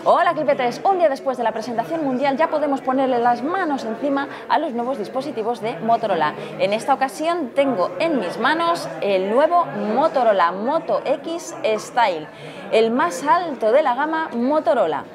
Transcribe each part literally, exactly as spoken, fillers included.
Hola clipetes, un día después de la presentación mundial ya podemos ponerle las manos encima a los nuevos dispositivos de Motorola. En esta ocasión tengo en mis manos el nuevo Motorola Moto X Style, el más alto de la gama Motorola.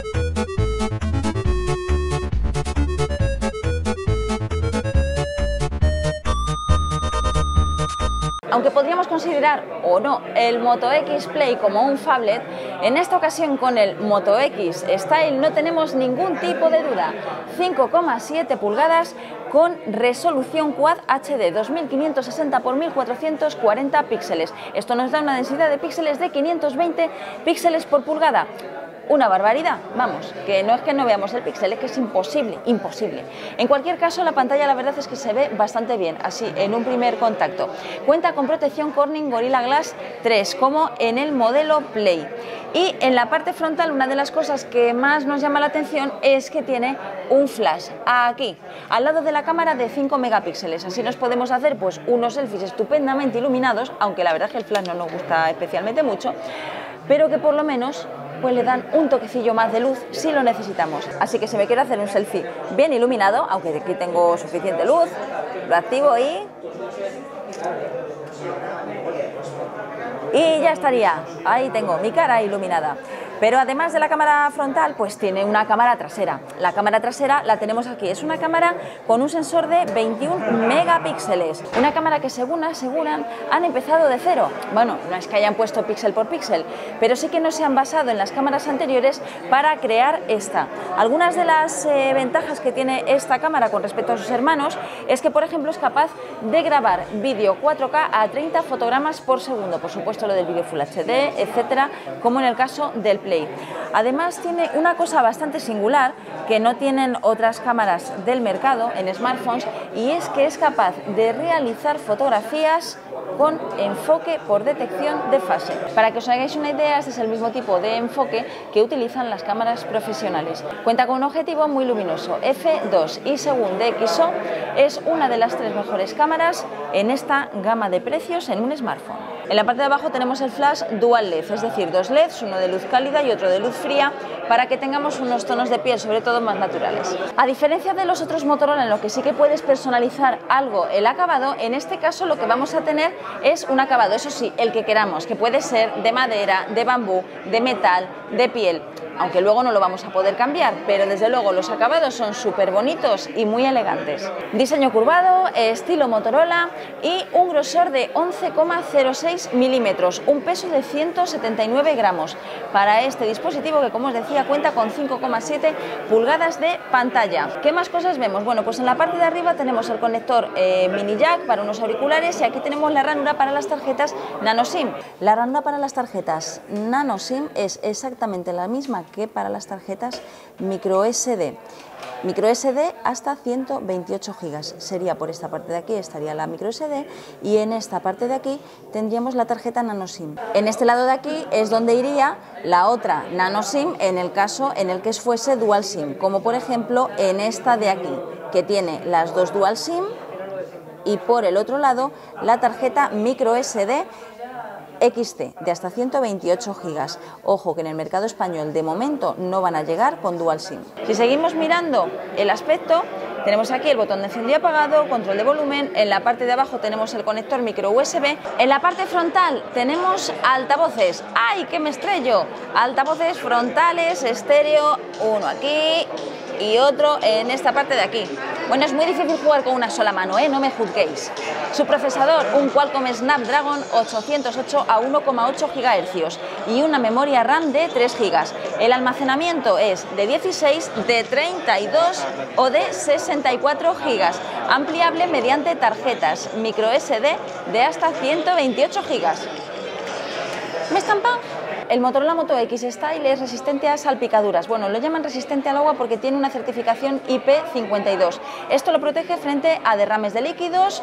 Aunque podríamos considerar o no el Moto X Play como un phablet, en esta ocasión con el Moto X Style no tenemos ningún tipo de duda. cinco coma siete pulgadas con resolución Quad H D dos mil quinientos sesenta por mil cuatrocientos cuarenta píxeles. Esto nos da una densidad de píxeles de quinientos veinte píxeles por pulgada. Una barbaridad, vamos, que no es que no veamos el píxel, es que es imposible, imposible. En cualquier caso, la pantalla la verdad es que se ve bastante bien, así en un primer contacto. Cuenta con protección Corning Gorilla Glass tres, como en el modelo Play. Y en la parte frontal, una de las cosas que más nos llama la atención es que tiene un flash aquí, al lado de la cámara de cinco megapíxeles. Así nos podemos hacer pues unos selfies estupendamente iluminados, aunque la verdad es que el flash no nos gusta especialmente mucho, pero que por lo menos pues le dan un toquecillo más de luz si lo necesitamos. Así que si me quiero hacer un selfie bien iluminado, aunque aquí tengo suficiente luz, lo activo y... y ya estaría, ahí tengo mi cara iluminada. Pero además de la cámara frontal, pues tiene una cámara trasera. La cámara trasera la tenemos aquí, es una cámara con un sensor de veintiún megapíxeles. Una cámara que según aseguran han empezado de cero. Bueno, no es que hayan puesto píxel por píxel, pero sí que no se han basado en las cámaras anteriores para crear esta. Algunas de las eh, ventajas que tiene esta cámara con respecto a sus hermanos es que, por ejemplo, es capaz de grabar vídeo cuatro K a treinta fotogramas por segundo. Por supuesto, lo del vídeo Full H D, etcétera, como en el caso del Play. Además tiene una cosa bastante singular que no tienen otras cámaras del mercado en smartphones, y es que es capaz de realizar fotografías con enfoque por detección de fase. Para que os hagáis una idea, este es el mismo tipo de enfoque que utilizan las cámaras profesionales. Cuenta con un objetivo muy luminoso, efe dos, y según D X O es una de las tres mejores cámaras en esta gama de precios en un smartphone. En la parte de abajo tenemos el flash Dual L E D, es decir, dos L E Ds, uno de luz cálida y otro de luz fría, para que tengamos unos tonos de piel, sobre todo más naturales. A diferencia de los otros Motorola, en lo que sí que puedes personalizar algo el acabado, en este caso lo que vamos a tener es un acabado, eso sí, el que queramos, que puede ser de madera, de bambú, de metal, de piel, aunque luego no lo vamos a poder cambiar, pero desde luego los acabados son súper bonitos y muy elegantes. Diseño curvado, estilo Motorola y un grosor de once coma cero seis milímetros, un peso de ciento setenta y nueve gramos para este dispositivo que, como os decía, cuenta con cinco coma siete pulgadas de pantalla. ¿Qué más cosas vemos? Bueno, pues en la parte de arriba tenemos el conector eh, mini jack para unos auriculares, y aquí tenemos la ranura para las tarjetas nano SIM. La ranura para las tarjetas nano SIM es exactamente la misma que para las tarjetas micro ese de. Micro ese de hasta ciento veintiocho gigas. Sería por esta parte de aquí, estaría la micro ese de, y en esta parte de aquí tendríamos la tarjeta nano SIM. En este lado de aquí es donde iría la otra nano SIM en el caso en el que fuese dual SIM, como por ejemplo en esta de aquí, que tiene las dos dual SIM, y por el otro lado la tarjeta micro ese de equis te de hasta ciento veintiocho gigas. Ojo que en el mercado español de momento no van a llegar con dual SIM. Si seguimos mirando el aspecto, tenemos aquí el botón de encendido y apagado, control de volumen, en la parte de abajo tenemos el conector micro U S B, en la parte frontal tenemos altavoces. ¡Ay, que me estrello! Altavoces frontales, estéreo, uno aquí y otro en esta parte de aquí. Bueno, es muy difícil jugar con una sola mano, ¿eh? No me juzguéis. Su procesador, un Qualcomm Snapdragon ochocientos ocho a uno coma ocho gigahercios y una memoria RAM de tres gigas. El almacenamiento es de dieciséis, de treinta y dos o de sesenta y cuatro gigas, ampliable mediante tarjetas micro ese de de hasta ciento veintiocho gigas. ¿Me he estampado? El Motorola Moto X Style es resistente a salpicaduras. Bueno, lo llaman resistente al agua porque tiene una certificación I P cincuenta y dos. Esto lo protege frente a derrames de líquidos,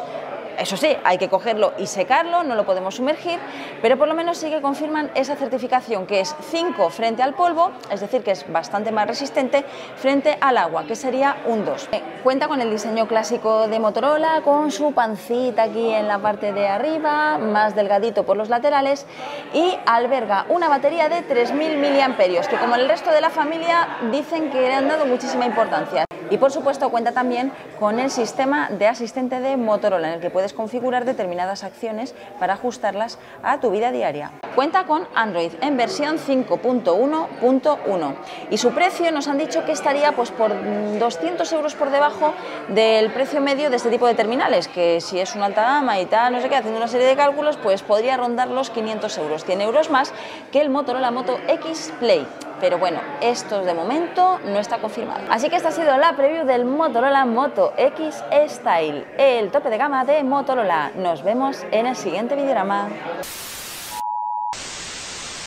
Eso sí, hay que cogerlo y secarlo, no lo podemos sumergir, pero por lo menos sí que confirman esa certificación, que es cinco frente al polvo, es decir, que es bastante más resistente frente al agua, que sería un dos. Cuenta con el diseño clásico de Motorola, con su pancita aquí en la parte de arriba, más delgadito por los laterales, y alberga una batería de tres mil miliamperios, que como el resto de la familia dicen que le han dado muchísima importancia. Y por supuesto cuenta también con el sistema de asistente de Motorola, en el que puedes configurar determinadas acciones para ajustarlas a tu vida diaria. Cuenta con Android en versión cinco punto uno punto uno y su precio nos han dicho que estaría pues por doscientos euros por debajo del precio medio de este tipo de terminales, que si es una alta gama y tal, no sé qué, haciendo una serie de cálculos, pues podría rondar los quinientos euros, cien euros más que el Motorola Moto X Play. Pero bueno, esto de momento no está confirmado. Así que esta ha sido la preview del Motorola Moto X Style, el tope de gama de Motorola. Nos vemos en el siguiente videorama.